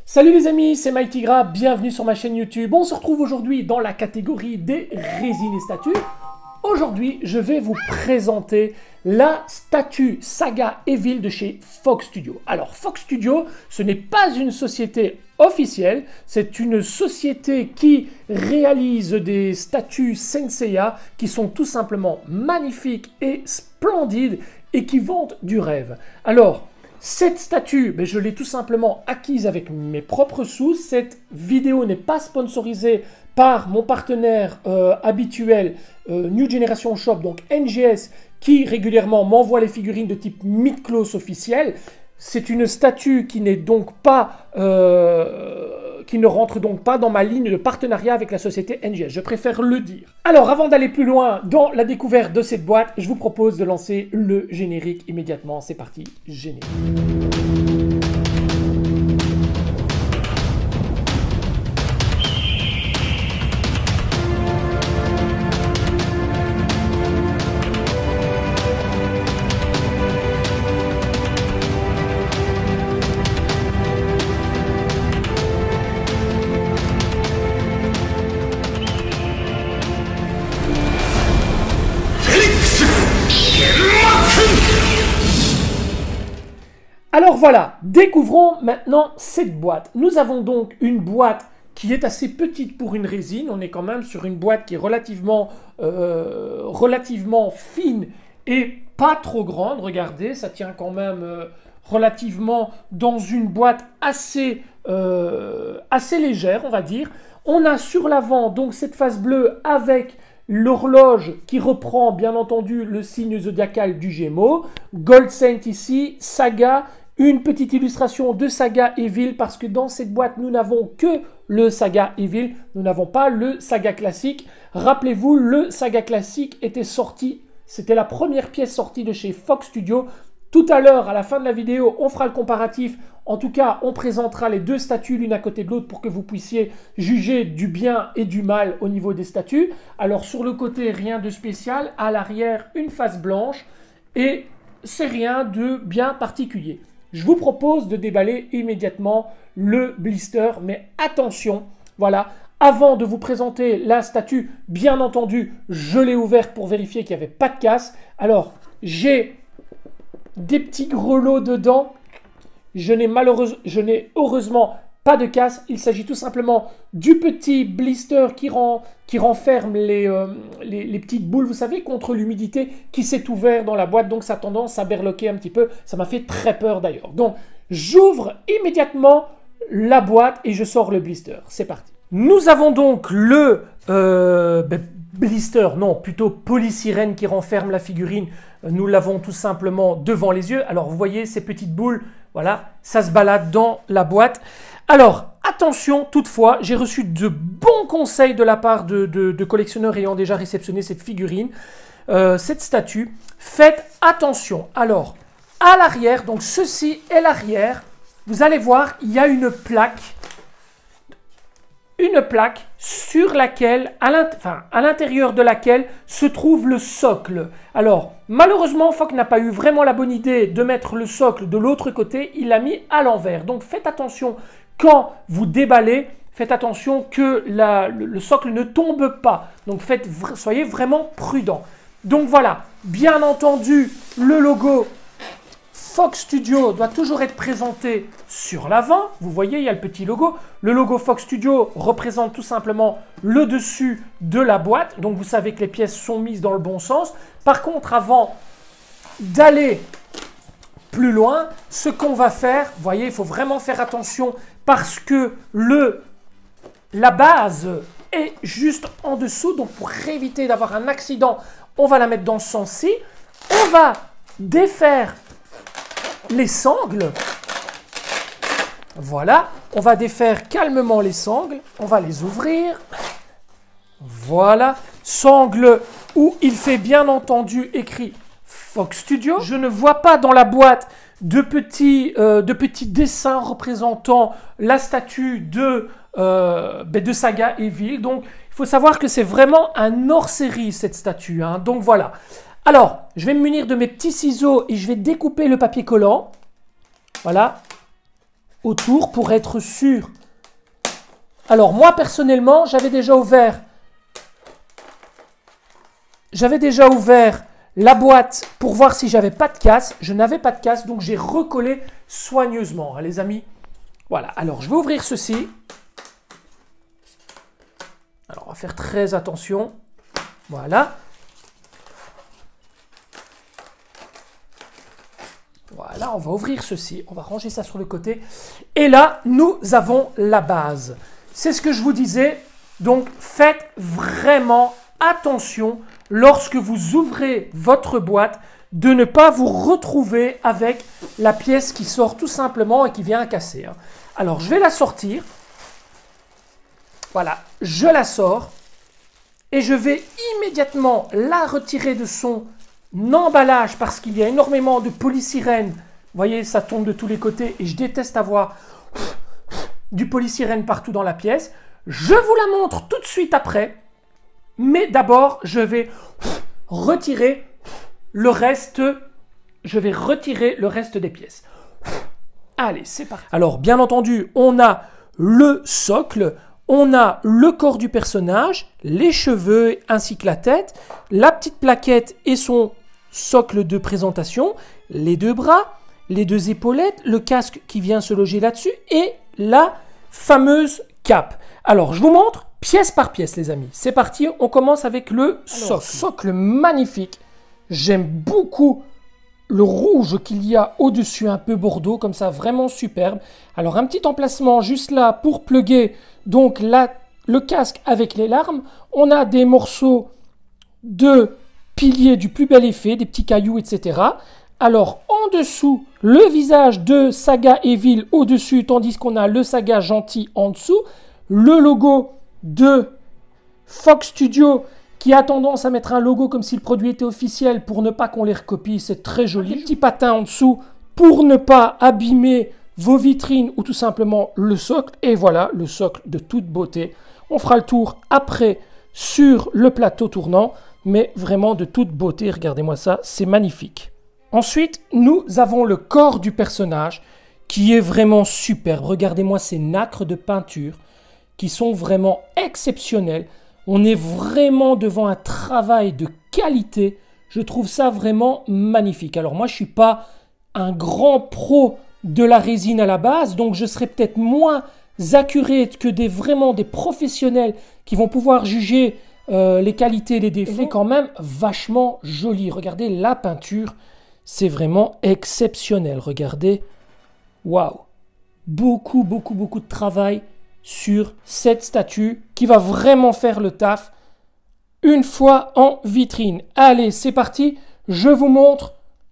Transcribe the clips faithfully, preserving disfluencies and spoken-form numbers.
Salut les amis, c'est Mike Tigra, bienvenue sur ma chaîne YouTube. On se retrouve aujourd'hui dans la catégorie des résines et statues. Aujourd'hui, je vais vous présenter la statue Saga Evil de chez Fox Studio. Alors, Fox Studio, ce n'est pas une société officielle, c'est une société qui réalise des statues Senseiya qui sont tout simplement magnifiques et splendides et qui vendent du rêve. Alors, cette statue, ben je l'ai tout simplement acquise avec mes propres sous. Cette vidéo n'est pas sponsorisée par mon partenaire euh, habituel euh, New Generation Shop, donc N G S, qui régulièrement m'envoie les figurines de type Mythos officiel. C'est une statue qui n'est donc pas, euh, qui ne rentre donc pas dans ma ligne de partenariat avec la société N G S. Je préfère le dire. Alors, avant d'aller plus loin dans la découverte de cette boîte, je vous propose de lancer le générique immédiatement. C'est parti, générique. Alors voilà, découvrons maintenant cette boîte. Nous avons donc une boîte qui est assez petite pour une résine. On est quand même sur une boîte qui est relativement, euh, relativement fine et pas trop grande. Regardez, ça tient quand même euh, relativement dans une boîte assez, euh, assez légère, on va dire. On a sur l'avant donc cette face bleue avec l'horloge qui reprend bien entendu le signe zodiacal du Gémeaux. Gold Saint ici, Saga. Une petite illustration de Saga Evil parce que dans cette boîte, nous n'avons que le Saga Evil. Nous n'avons pas le Saga classique. Rappelez-vous, le Saga classique était sorti. C'était la première pièce sortie de chez Fox Studio. Tout à l'heure, à la fin de la vidéo, on fera le comparatif. En tout cas, on présentera les deux statues l'une à côté de l'autre pour que vous puissiez juger du bien et du mal au niveau des statues. Alors, sur le côté, rien de spécial. À l'arrière, une face blanche. Et c'est rien de bien particulier. Je vous propose de déballer immédiatement le blister, mais attention, voilà, avant de vous présenter la statue, bien entendu, je l'ai ouverte pour vérifier qu'il n'y avait pas de casse. Alors, j'ai des petits grelots dedans, je n'ai malheureusement, je n'ai heureusement pas de casse, il s'agit tout simplement du petit blister qui, rend, qui renferme les, euh, les, les petites boules, vous savez, contre l'humidité qui s'est ouvert dans la boîte, donc ça a tendance à berloquer un petit peu, ça m'a fait très peur d'ailleurs. Donc j'ouvre immédiatement la boîte et je sors le blister, c'est parti. Nous avons donc le euh, ben, blister, non, plutôt polysirène qui renferme la figurine, nous l'avons tout simplement devant les yeux. Alors vous voyez ces petites boules, voilà, ça se balade dans la boîte. Alors, attention, toutefois, j'ai reçu de bons conseils de la part de, de, de collectionneurs ayant déjà réceptionné cette figurine, euh, cette statue. Faites attention. Alors, à l'arrière, donc ceci est l'arrière, vous allez voir, il y a une plaque, une plaque sur laquelle, à l'intérieur de laquelle se trouve le socle. Alors, malheureusement, Fox n'a pas eu vraiment la bonne idée de mettre le socle de l'autre côté, il l'a mis à l'envers. Donc, faites attention. Quand vous déballez, faites attention que la, le, le socle ne tombe pas. Donc, faites, soyez vraiment prudent. Donc, voilà. Bien entendu, le logo Fox Studio doit toujours être présenté sur l'avant. Vous voyez, il y a le petit logo. Le logo Fox Studio représente tout simplement le dessus de la boîte. Donc, vous savez que les pièces sont mises dans le bon sens. Par contre, avant d'aller plus loin, ce qu'on va faire, vous voyez, il faut vraiment faire attention parce que le, la base est juste en dessous. Donc, pour éviter d'avoir un accident, on va la mettre dans ce sens-ci. On va défaire les sangles. Voilà. On va défaire calmement les sangles. On va les ouvrir. Voilà. Sangles où il fait bien entendu écrit Fox Studio. Je ne vois pas dans la boîte de petits, euh, de petits dessins représentant la statue de, euh, de Saga Evil. Donc, il faut savoir que c'est vraiment un hors-série, cette statue. Hein. Donc, voilà. Alors, je vais me munir de mes petits ciseaux et je vais découper le papier collant. Voilà. autour pour être sûr. Alors moi personnellement, j'avais déjà ouvert, j'avais déjà ouvert la boîte pour voir si j'avais pas de casse. Je n'avais pas de casse, donc j'ai recollé soigneusement, hein, les amis. Voilà, alors je vais ouvrir ceci. Alors on va faire très attention. Voilà. Voilà, on va ouvrir ceci, on va ranger ça sur le côté. Et là, nous avons la base. C'est ce que je vous disais. Donc, faites vraiment attention lorsque vous ouvrez votre boîte de ne pas vous retrouver avec la pièce qui sort tout simplement et qui vient à casser. Alors, je vais la sortir. Voilà, je la sors. Et je vais immédiatement la retirer de son emballage parce qu'il y a énormément de polystyrène. Vous voyez, ça tombe de tous les côtés et je déteste avoir du polystyrène partout dans la pièce. Je vous la montre tout de suite après. Mais d'abord, je vais retirer le reste. Je vais retirer le reste des pièces. Allez, c'est parti. Alors, bien entendu, on a le socle. On a le corps du personnage, les cheveux ainsi que la tête, la petite plaquette et son socle de présentation, les deux bras, les deux épaulettes, le casque qui vient se loger là-dessus et la fameuse cape. Alors, je vous montre pièce par pièce, les amis. C'est parti, on commence avec le socle. Alors, socle magnifique. J'aime beaucoup le rouge qu'il y a au-dessus, un peu bordeaux, comme ça, vraiment superbe. Alors, un petit emplacement juste là pour plugger donc là, le casque avec les larmes. On a des morceaux de piliers du plus bel effet, des petits cailloux, et cetera. Alors, en dessous, le visage de Saga Evil au-dessus, tandis qu'on a le Saga Gentil en dessous. Le logo de Fox Studio qui a tendance à mettre un logo comme si le produit était officiel pour ne pas qu'on les recopie. C'est très joli. Des petits patins en dessous pour ne pas abîmer vos vitrines ou tout simplement le socle. Et voilà, le socle de toute beauté. On fera le tour après sur le plateau tournant, mais vraiment de toute beauté. Regardez-moi ça, c'est magnifique. Ensuite, nous avons le corps du personnage qui est vraiment superbe. Regardez-moi ces nacres de peinture qui sont vraiment exceptionnels. On est vraiment devant un travail de qualité. Je trouve ça vraiment magnifique. Alors moi, je ne suis pas un grand pro de la résine à la base, donc je serai peut-être moins accurate que des, vraiment des professionnels qui vont pouvoir juger euh, les qualités et les défauts. C'est quand même vachement joli. Regardez la peinture, c'est vraiment exceptionnel. Regardez, waouh, beaucoup, beaucoup, beaucoup de travail sur cette statue qui va vraiment faire le taf une fois en vitrine. Allez, c'est parti, je vous montre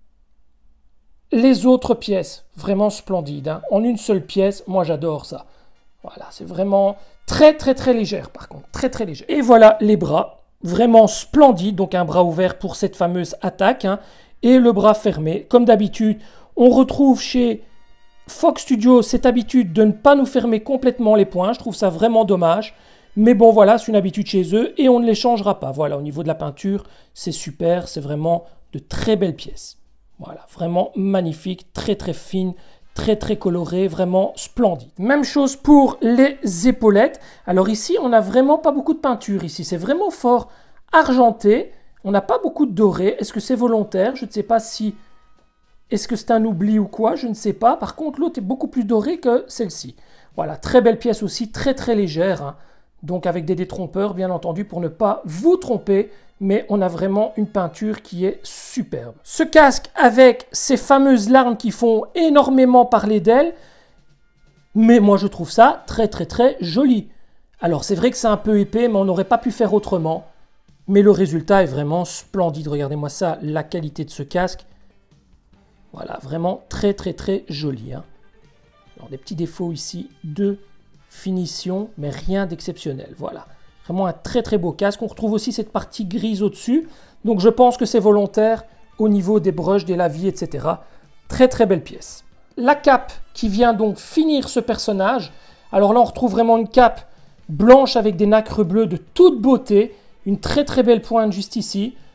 les autres pièces. Vraiment splendide, hein. En une seule pièce, moi j'adore ça. Voilà, c'est vraiment très très très légère par contre, très très légère. Et voilà les bras, vraiment splendides, donc un bras ouvert pour cette fameuse attaque, hein, et le bras fermé. Comme d'habitude, on retrouve chez Fox Studio cette habitude de ne pas nous fermer complètement les poings. Je trouve ça vraiment dommage. Mais bon, voilà, c'est une habitude chez eux et on ne les changera pas. Voilà, au niveau de la peinture, c'est super. C'est vraiment de très belles pièces. Voilà, vraiment magnifique, très très fine, très très colorée, vraiment splendide. Même chose pour les épaulettes. Alors ici, on n'a vraiment pas beaucoup de peinture. Ici, c'est vraiment fort argenté. On n'a pas beaucoup de doré. Est-ce que c'est volontaire? Je ne sais pas si... Est-ce que c'est un oubli ou quoi? Je ne sais pas. Par contre, l'autre est beaucoup plus doré que celle-ci. Voilà, très belle pièce aussi, très très légère, hein. Donc avec des détrompeurs, bien entendu, pour ne pas vous tromper. Mais on a vraiment une peinture qui est superbe. Ce casque avec ces fameuses larmes qui font énormément parler d'elle. Mais moi, je trouve ça très très très joli. Alors, c'est vrai que c'est un peu épais, mais on n'aurait pas pu faire autrement. Mais le résultat est vraiment splendide. Regardez-moi ça, la qualité de ce casque. Voilà, vraiment très très très joli, hein. Alors, des petits défauts ici de finition, mais rien d'exceptionnel. Voilà, vraiment un très très beau casque. On retrouve aussi cette partie grise au-dessus. Donc je pense que c'est volontaire au niveau des brushes, des lavis, et cetera. Très très belle pièce. La cape qui vient donc finir ce personnage. Alors là, on retrouve vraiment une cape blanche avec des nacres bleues de toute beauté. Une très très belle pointe juste ici.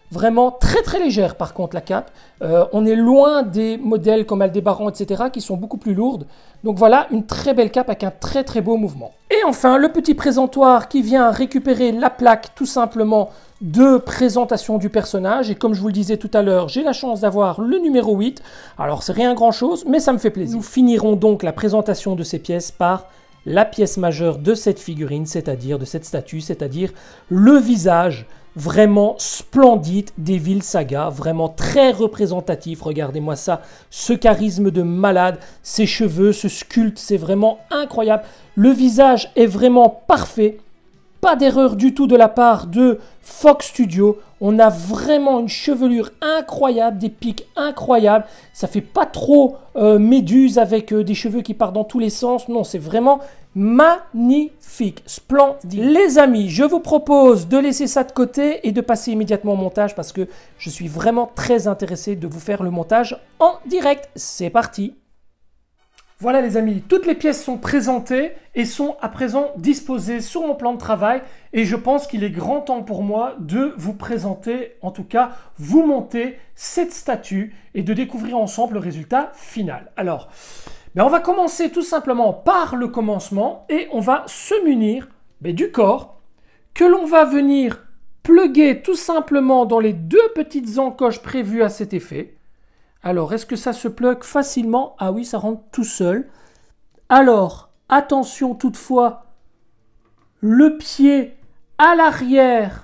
Vraiment très très légère par contre la cape. Euh, on est loin des modèles comme Aldebaran, et cetera qui sont beaucoup plus lourdes. Donc voilà, une très belle cape avec un très très beau mouvement. Et enfin, le petit présentoir qui vient récupérer la plaque tout simplement de présentation du personnage. Et comme je vous le disais tout à l'heure, j'ai la chance d'avoir le numéro huit. Alors c'est rien grand chose, mais ça me fait plaisir. Nous finirons donc la présentation de ces pièces par la pièce majeure de cette figurine, c'est-à-dire de cette statue, c'est-à-dire le visage vraiment splendide d'Evil Saga, vraiment très représentatif. Regardez-moi ça, ce charisme de malade, ses cheveux, ce sculpte, c'est vraiment incroyable. Le visage est vraiment parfait. Pas d'erreur du tout de la part de Fox Studio. On a vraiment une chevelure incroyable, des pics incroyables. Ça fait pas trop euh, méduse avec euh, des cheveux qui partent dans tous les sens. Non, c'est vraiment magnifique, splendide. Les amis, je vous propose de laisser ça de côté et de passer immédiatement au montage parce que je suis vraiment très intéressé de vous faire le montage en direct. C'est parti! Voilà les amis, toutes les pièces sont présentées et sont à présent disposées sur mon plan de travail et je pense qu'il est grand temps pour moi de vous présenter, en tout cas vous monter cette statue et de découvrir ensemble le résultat final. Alors, ben on va commencer tout simplement par le commencement et on va se munir ben, du corps que l'on va venir plugger tout simplement dans les deux petites encoches prévues à cet effet. Alors, est-ce que ça se plug facilement? Ah oui, ça rentre tout seul. Alors, attention toutefois, le pied à l'arrière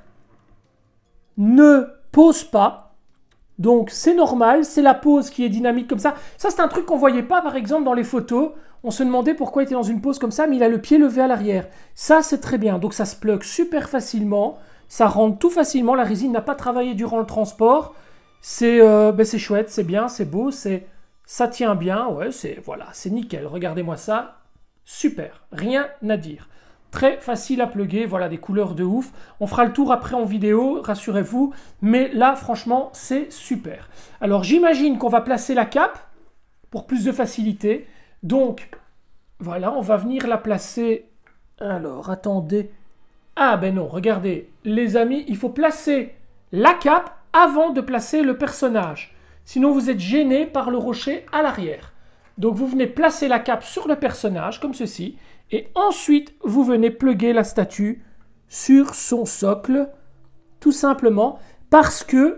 ne pose pas. Donc, c'est normal, c'est la pose qui est dynamique comme ça. Ça, c'est un truc qu'on ne voyait pas, par exemple, dans les photos. On se demandait pourquoi il était dans une pose comme ça, mais il a le pied levé à l'arrière. Ça, c'est très bien. Donc, ça se plug super facilement. Ça rentre tout facilement. La résine n'a pas travaillé durant le transport. C'est euh, ben chouette, c'est bien, c'est beau, c'est ça tient bien, ouais, c'est voilà, c'est nickel. Regardez-moi ça, super, rien à dire. Très facile à plugger, voilà, des couleurs de ouf. On fera le tour après en vidéo, rassurez-vous, mais là, franchement, c'est super. Alors, j'imagine qu'on va placer la cape pour plus de facilité. Donc, voilà, on va venir la placer. Alors, attendez. Ah ben non, regardez, les amis, il faut placer la cape avant de placer le personnage. Sinon, vous êtes gêné par le rocher à l'arrière. Donc, vous venez placer la cape sur le personnage, comme ceci. Et ensuite, vous venez plugger la statue sur son socle, tout simplement, parce que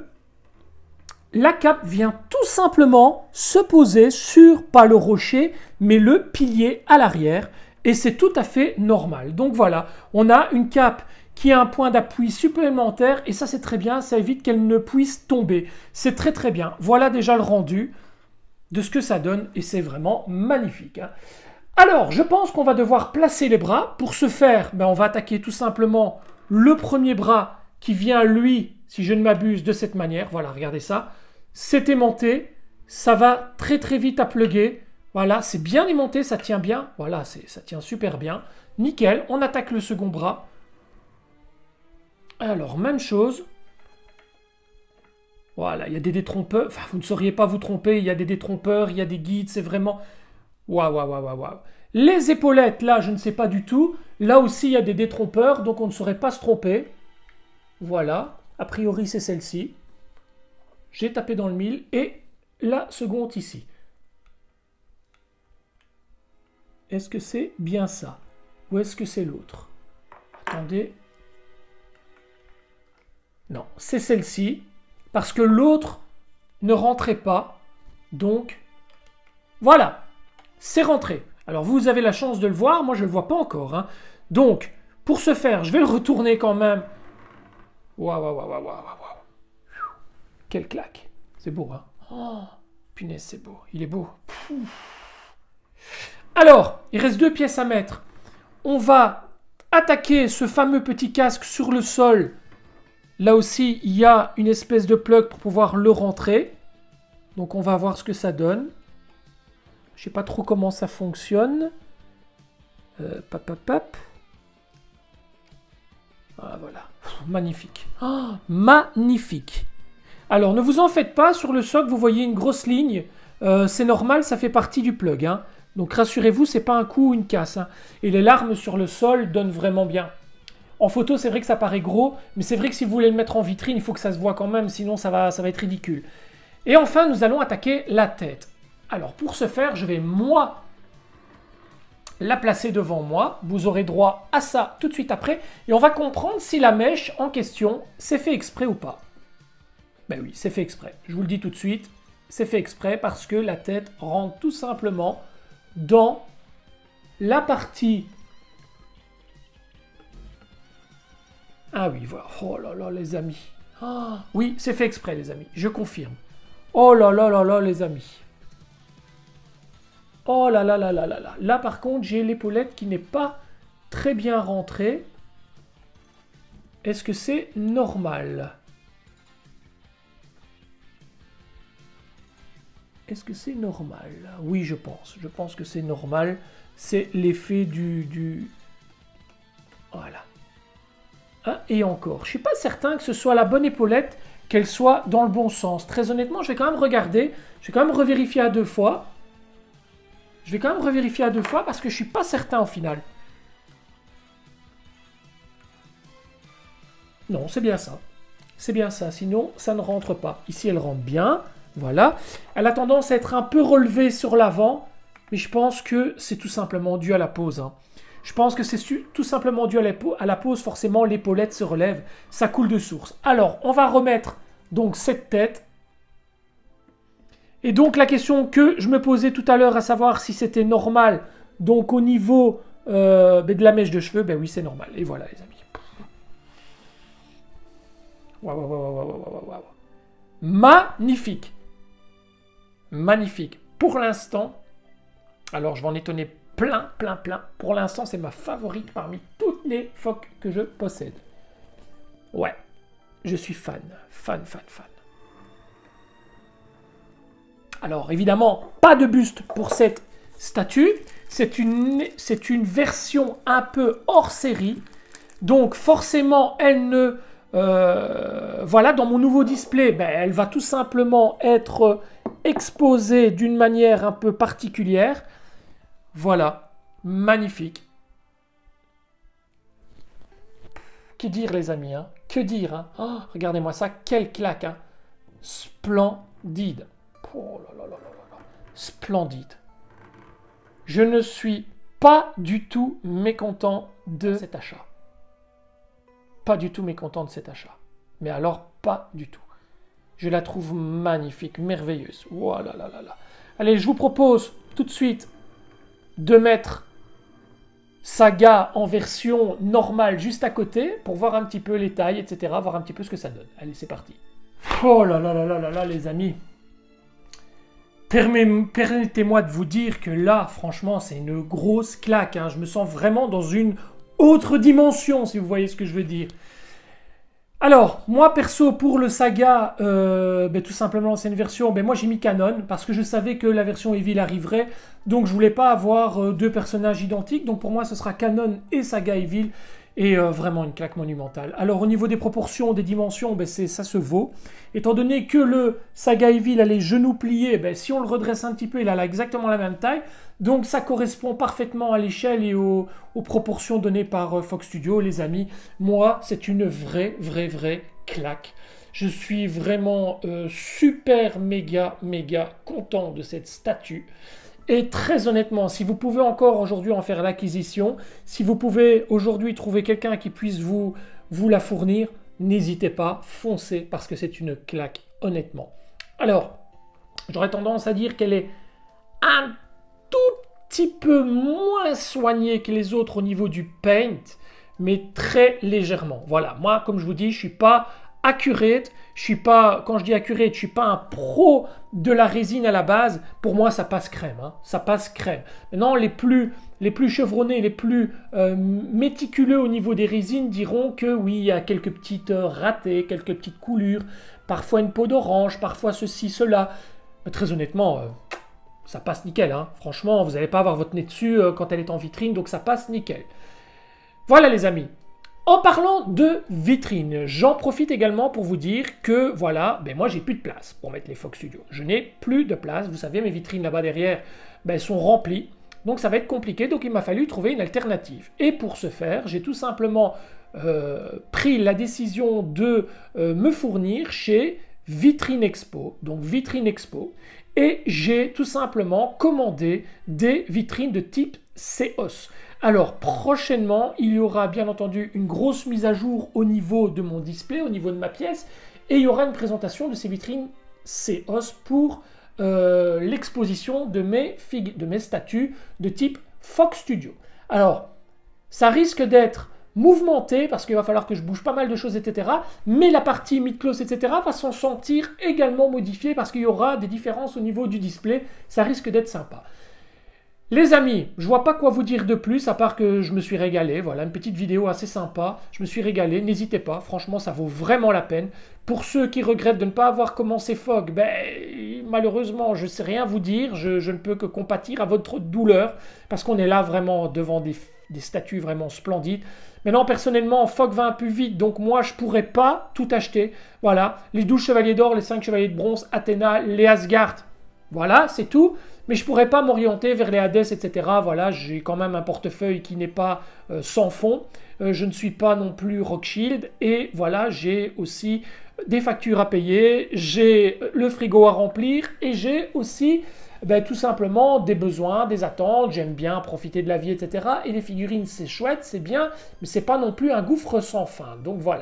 la cape vient tout simplement se poser sur, pas le rocher, mais le pilier à l'arrière. Et c'est tout à fait normal. Donc voilà, on a une cape qui a un point d'appui supplémentaire, et ça c'est très bien, ça évite qu'elle ne puisse tomber. C'est très très bien. Voilà déjà le rendu de ce que ça donne, et c'est vraiment magnifique. Hein. Alors, je pense qu'on va devoir placer les bras. Pour ce faire, ben, on va attaquer tout simplement le premier bras qui vient, lui, si je ne m'abuse, de cette manière. Voilà, regardez ça. C'est aimanté, ça va très très vite à plugger. Voilà, c'est bien aimanté, ça tient bien. Voilà, ça tient super bien. Nickel, on attaque le second bras. Alors, même chose. Voilà, il y a des détrompeurs. Enfin, vous ne sauriez pas vous tromper. Il y a des détrompeurs, il y a des guides. C'est vraiment... Waouh, waouh, waouh, waouh, waouh. Les épaulettes, là, je ne sais pas du tout. Là aussi, il y a des détrompeurs, donc on ne saurait pas se tromper. Voilà. A priori, c'est celle-ci. J'ai tapé dans le mille. Et la seconde ici. Est-ce que c'est bien ça? Ou est-ce que c'est l'autre? Attendez... Non, c'est celle-ci, parce que l'autre ne rentrait pas. Donc, voilà, c'est rentré. Alors, vous avez la chance de le voir, moi je ne le vois pas encore. Hein. Donc, pour ce faire, je vais le retourner quand même. Waouh, waouh, waouh, waouh, waouh. Quelle claque. C'est beau, hein. Oh, punaise, c'est beau. Il est beau. Alors, il reste deux pièces à mettre. On va attaquer ce fameux petit casque sur le sol. Là aussi, il y a une espèce de plug pour pouvoir le rentrer. Donc, on va voir ce que ça donne. Je ne sais pas trop comment ça fonctionne. Euh, pap, pap, pap. Ah, voilà. Magnifique. Oh, magnifique. Alors, ne vous en faites pas. Sur le socle, vous voyez une grosse ligne. Euh, c'est normal, ça fait partie du plug. Hein. Donc, rassurez-vous, ce n'est pas un coup ou une casse. Hein. Et les larmes sur le sol donnent vraiment bien. En photo, c'est vrai que ça paraît gros, mais c'est vrai que si vous voulez le mettre en vitrine, il faut que ça se voit quand même, sinon ça va, ça va être ridicule. Et enfin, nous allons attaquer la tête. Alors, pour ce faire, je vais, moi, la placer devant moi. Vous aurez droit à ça tout de suite après. Et on va comprendre si la mèche en question, c'est fait exprès ou pas. Ben oui, c'est fait exprès. Je vous le dis tout de suite, c'est fait exprès parce que la tête rentre tout simplement dans la partie... Ah oui, voilà. Oh là là, les amis. Ah, oui, c'est fait exprès, les amis. Je confirme. Oh là là là là, les amis. Oh là là là là là là. Là, par contre, j'ai l'épaulette qui n'est pas très bien rentrée. Est-ce que c'est normal? Est-ce que c'est normal? Oui, je pense. Je pense que c'est normal. C'est l'effet du, du... Voilà. Hein, et encore. Je ne suis pas certain que ce soit la bonne épaulette, qu'elle soit dans le bon sens. Très honnêtement, je vais quand même regarder. Je vais quand même revérifier à deux fois. Je vais quand même revérifier à deux fois parce que je ne suis pas certain au final. Non, c'est bien ça. C'est bien ça. Sinon, ça ne rentre pas. Ici, elle rentre bien. Voilà. Elle a tendance à être un peu relevée sur l'avant. Mais je pense que c'est tout simplement dû à la pose. Hein. Je pense que c'est tout simplement dû à la, à la pose. Forcément, l'épaulette se relève. Ça coule de source. Alors, on va remettre donc cette tête. Et donc, la question que je me posais tout à l'heure, à savoir si c'était normal, donc au niveau euh, de la mèche de cheveux, ben oui, c'est normal. Et voilà, les amis. Waouh, waouh, waouh, waouh, waouh, waouh. Magnifique. Magnifique. Pour l'instant, alors je vais en étonner plein, plein, plein. Pour l'instant, c'est ma favorite parmi toutes les phoques que je possède. Ouais, je suis fan, fan, fan, fan. Alors, évidemment, pas de buste pour cette statue. C'est une, c'est une version un peu hors série. Donc, forcément, elle ne... Euh, voilà, dans mon nouveau display, ben, elle va tout simplement être exposée d'une manière un peu particulière. Voilà, magnifique. Que dire, les amis, hein? Que dire, hein? Oh, regardez-moi ça, quelle claque, hein? Splendide. Oh là là là là là. Splendide. Je ne suis pas du tout mécontent de cet achat. Pas du tout mécontent de cet achat. Mais alors, pas du tout. Je la trouve magnifique, merveilleuse. Oh là là là là. Allez, je vous propose tout de suite de mettre Saga en version normale juste à côté pour voir un petit peu les tailles, et cetera. Voir un petit peu ce que ça donne. Allez, c'est parti. Oh là là là là là là, les amis. Permettez-moi de vous dire que là, franchement, c'est une grosse claque. Hein. Je me sens vraiment dans une autre dimension, si vous voyez ce que je veux dire. Alors, moi, perso, pour le Saga, euh, ben, tout simplement, c'est une version... Ben, moi, j'ai mis Canon, parce que je savais que la version Evil arriverait. Donc, je voulais pas avoir euh, deux personnages identiques. Donc, pour moi, ce sera Canon et Saga Evil. Et euh, vraiment une claque monumentale. Alors, au niveau des proportions, des dimensions, ben, ça se vaut. Étant donné que le Saga Evil a les genoux pliés, ben, si on le redresse un petit peu, il a là exactement la même taille. Donc, ça correspond parfaitement à l'échelle et aux, aux proportions données par euh, Fox Studio, les amis. Moi, c'est une vraie, vraie, vraie claque. Je suis vraiment euh, super, méga, méga content de cette statue. Et très honnêtement, si vous pouvez encore aujourd'hui en faire l'acquisition, si vous pouvez aujourd'hui trouver quelqu'un qui puisse vous, vous la fournir, n'hésitez pas, foncez, parce que c'est une claque, honnêtement. Alors, j'aurais tendance à dire qu'elle est un tout petit peu moins soignée que les autres au niveau du paint, mais très légèrement. Voilà, moi, comme je vous dis, je ne suis pas accurate, je suis pas, quand je dis accurate, je suis pas un pro de la résine à la base. Pour moi, ça passe crème, hein, ça passe crème. Maintenant, les plus, les plus chevronnés, les plus euh, méticuleux au niveau des résines diront que oui, il y a quelques petites euh, ratées, quelques petites coulures, parfois une peau d'orange, parfois ceci, cela. Mais très honnêtement, euh, ça passe nickel, hein. Franchement, vous n'allez pas avoir votre nez dessus euh, quand elle est en vitrine, donc ça passe nickel. Voilà les amis. En parlant de vitrine, j'en profite également pour vous dire que, voilà, ben moi j'ai plus de place pour mettre les Fox Studio. Je n'ai plus de place, vous savez, mes vitrines là-bas derrière ben, sont remplies. Donc ça va être compliqué, donc il m'a fallu trouver une alternative. Et pour ce faire, j'ai tout simplement euh, pris la décision de euh, me fournir chez Vitrine Expo, donc Vitrine Expo, et j'ai tout simplement commandé des vitrines de type C O S. Alors prochainement, il y aura bien entendu une grosse mise à jour au niveau de mon display, au niveau de ma pièce, et il y aura une présentation de ces vitrines C O S pour euh, l'exposition de mes, de mes statues de type Fox Studio. Alors, ça risque d'être mouvementé parce qu'il va falloir que je bouge pas mal de choses, et cetera. Mais la partie mid-close, et cetera va s'en sentir également modifiée parce qu'il y aura des différences au niveau du display. Ça risque d'être sympa. Les amis, je vois pas quoi vous dire de plus à part que je me suis régalé. Voilà, une petite vidéo assez sympa. Je me suis régalé. N'hésitez pas. Franchement, ça vaut vraiment la peine. Pour ceux qui regrettent de ne pas avoir commencé F O G, ben, malheureusement, je ne sais rien vous dire. Je, je ne peux que compatir à votre douleur parce qu'on est là vraiment devant des, des statues vraiment splendides. Maintenant, personnellement, F O G va un peu vite, donc moi, je ne pourrais pas tout acheter. Voilà, les douze chevaliers d'or, les cinq chevaliers de bronze, Athéna, les Asgard. Voilà, c'est tout. Mais je ne pourrais pas m'orienter vers les Hades, et cetera. Voilà, j'ai quand même un portefeuille qui n'est pas euh, sans fond. Euh, je ne suis pas non plus Rothschild. Et voilà, j'ai aussi des factures à payer, j'ai le frigo à remplir et j'ai aussi ben, tout simplement des besoins, des attentes. J'aime bien profiter de la vie, et cetera. Et les figurines, c'est chouette, c'est bien, mais c'est pas non plus un gouffre sans fin. Donc voilà.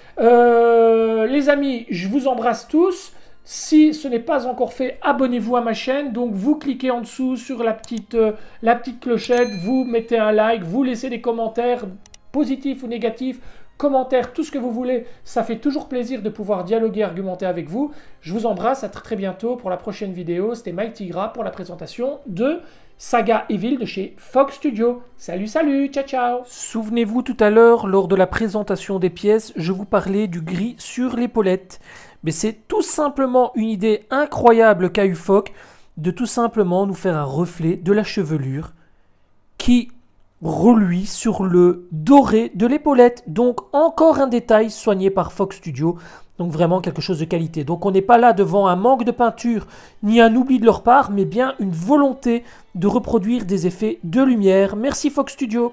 Euh, les amis, je vous embrasse tous. Si ce n'est pas encore fait, abonnez-vous à ma chaîne. Donc vous cliquez en dessous sur la petite, euh, la petite clochette, vous mettez un like, vous laissez des commentaires positifs ou négatifs, commentaires, tout ce que vous voulez. Ça fait toujours plaisir de pouvoir dialoguer, argumenter avec vous. Je vous embrasse, à très très bientôt pour la prochaine vidéo. C'était Mike Tigra pour la présentation de Saga Evil de chez Fox Studio. Salut, salut, ciao, ciao. Souvenez-vous tout à l'heure, lors de la présentation des pièces, je vous parlais du gris sur l'épaulette. Mais c'est tout simplement une idée incroyable qu'a eu F O G de tout simplement nous faire un reflet de la chevelure qui reluit sur le doré de l'épaulette. Donc encore un détail soigné par Fox Studio. Donc vraiment quelque chose de qualité. Donc on n'est pas là devant un manque de peinture ni un oubli de leur part, mais bien une volonté de reproduire des effets de lumière. Merci Fox Studio.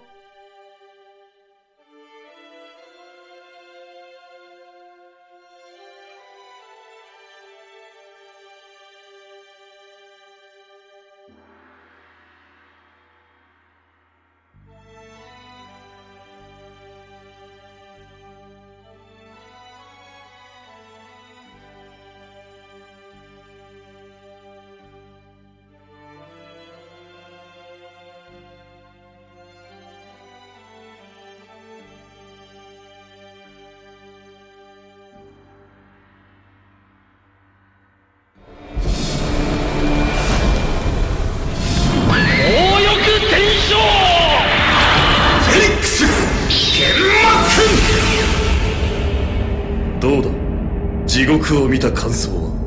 どうだ、地獄を見た感想は。